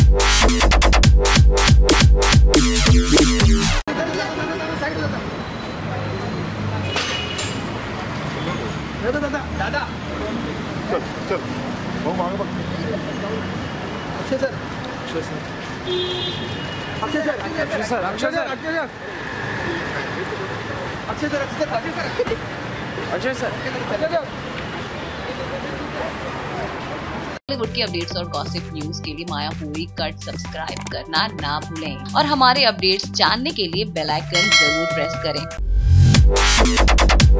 दादा चल चल भाऊ मागे बघ. Akshay sir Akshay sir Akshay sir Akshay sir Akshay sir Akshay sir Akshay sir Akshay sir Bollywood की अपडेट्स और गॉसिप न्यूज के लिए मायापुरी कट सब्सक्राइब करना ना भूलें और हमारे अपडेट्स जानने के लिए बेल आइकन जरूर प्रेस करें.